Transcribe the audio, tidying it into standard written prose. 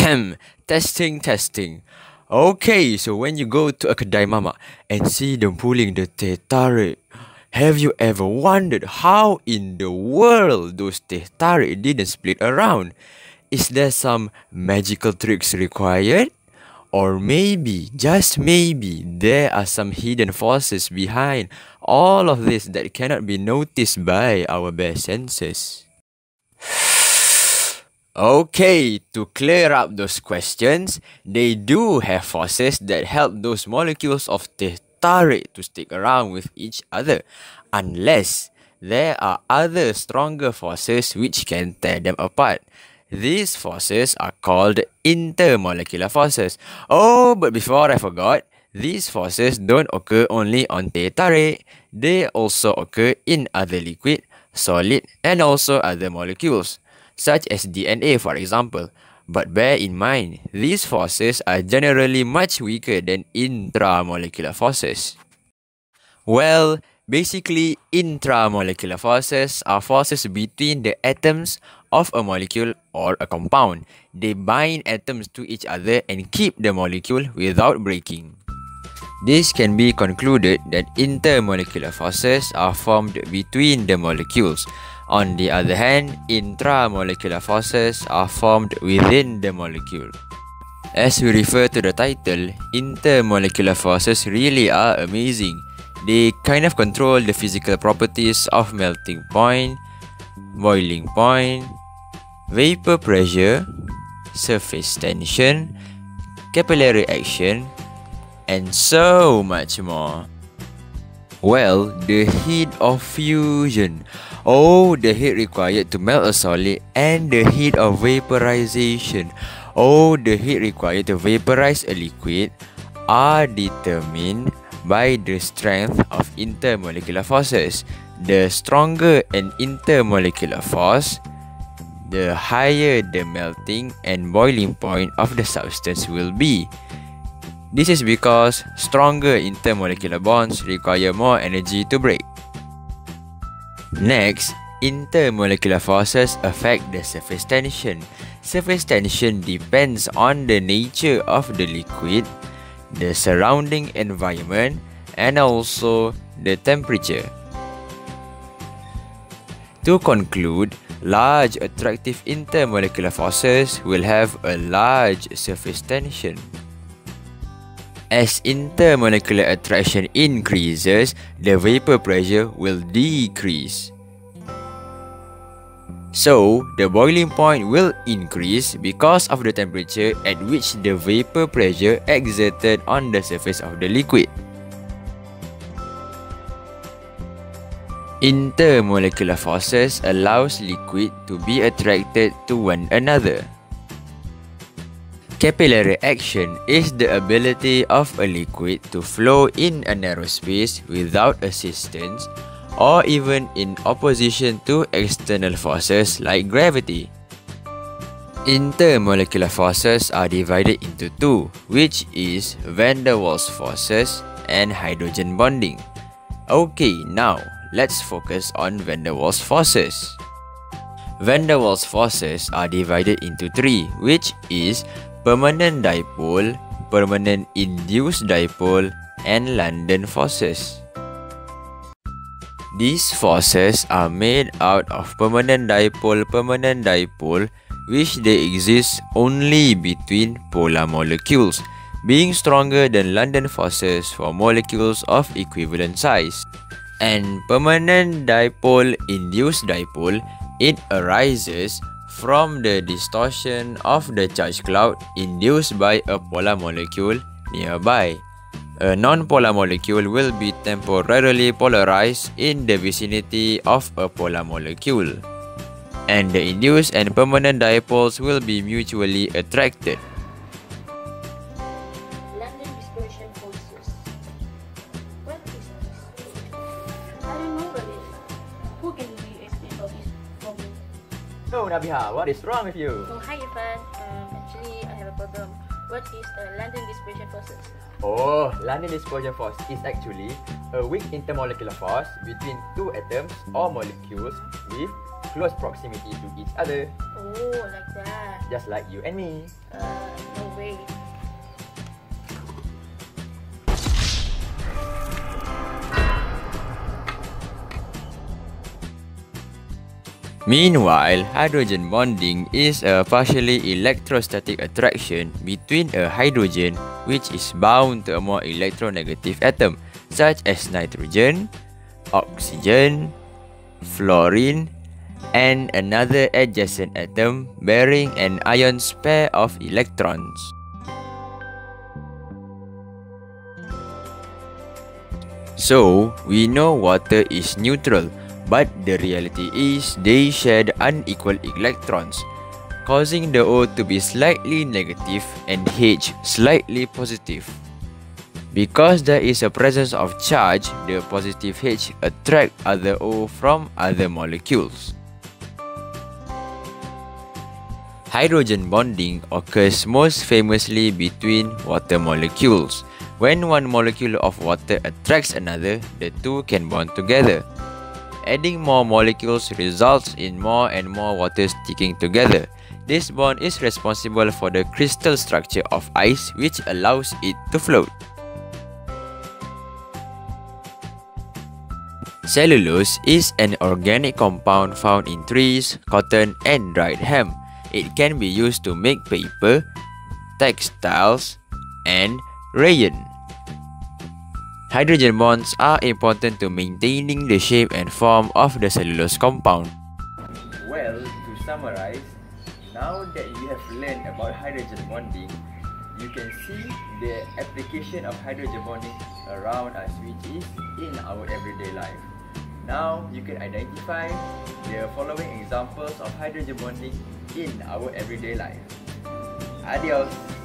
Testing. Okay, so when you go to a kedai mamak and see them pulling the teh tarik, have you ever wondered how in the world those teh tarik didn't split around? Is there some magical tricks required? Or maybe, just maybe, there are some hidden forces behind all of this that cannot be noticed by our bare senses. Okay, to clear up those questions, they do have forces that help those molecules of teh tarik to stick around with each other, unless there are other stronger forces which can tear them apart. These forces are called intermolecular forces. Oh, but before I forgot, these forces don't occur only on teh tarik. They also occur in other liquid, solid, and also other molecules, such as DNA, for example. But bear in mind, these forces are generally much weaker than intramolecular forces. Well, basically, intramolecular forces are forces between the atoms of a molecule or a compound. They bind atoms to each other and keep the molecule without breaking. This can be concluded that intermolecular forces are formed between the molecules. On the other hand, intramolecular forces are formed within the molecule. As we refer to the title, intermolecular forces really are amazing. They kind of control the physical properties of melting point, boiling point, vapor pressure, surface tension, capillary action, and so much more. Well, the heat of fusion. Oh, the heat required to melt a solid, and the heat of vaporization. Oh, the heat required to vaporize a liquid are determined by the strength of intermolecular forces. The stronger an intermolecular force, the higher the melting and boiling point of the substance will be. This is because stronger intermolecular bonds require more energy to break. Next, intermolecular forces affect the surface tension. Surface tension depends on the nature of the liquid, the surrounding environment, and also the temperature. To conclude, large attractive intermolecular forces will have a large surface tension. As intermolecular attraction increases, the vapor pressure will decrease. So, the boiling point will increase because of the temperature at which the vapor pressure exerted on the surface of the liquid. Intermolecular forces allows liquid to be attracted to one another. Capillary action is the ability of a liquid to flow in a narrow space without assistance or even in opposition to external forces like gravity. Intermolecular forces are divided into two, which is van der Waals forces and hydrogen bonding. Okay, now let's focus on van der Waals forces. Van der Waals forces are divided into three, which is permanent dipole, permanent induced dipole, and London forces. These forces are made out of permanent dipole, which they exist only between polar molecules, being stronger than London forces for molecules of equivalent size. And permanent dipole, induced dipole, it arises from the distortion of the charge cloud induced by a polar molecule nearby. A non-polar molecule will be temporarily polarized in the vicinity of a polar molecule, and the induced and permanent dipoles will be mutually attracted. London dispersion forces. What is this? I don't know about it. Who can really explain about this for me? So Nabiha, what is wrong with you? Oh, hi Irfan. Actually, I have a problem. What is London dispersion forces? Oh, London dispersion force is actually a weak intermolecular force between two atoms or molecules with close proximity to each other, Oh, like that. just like you and me. No way. Meanwhile, hydrogen bonding is a partially electrostatic attraction between a hydrogen which is bound to a more electronegative atom such as nitrogen, oxygen, fluorine, and another adjacent atom bearing an ion pair of electrons. So, we know water is neutral, but the reality is they shared unequal electrons, causing the O to be slightly negative and H slightly positive. Because there is a presence of charge, the positive H attract other O from other molecules. Hydrogen bonding occurs most famously between water molecules. When one molecule of water attracts another, the two can bond together. Adding more molecules results in more and more water sticking together. This bond is responsible for the crystal structure of ice, which allows it to float. Cellulose is an organic compound found in trees, cotton, and dried hemp. It can be used to make paper, textiles, and rayon. Hydrogen bonds are important to maintaining the shape and form of the cellulose compound. Well, to summarize, now that you have learned about hydrogen bonding, you can see the application of hydrogen bonding around us, which is in our everyday life. Now, you can identify the following examples of hydrogen bonding in our everyday life. Adios!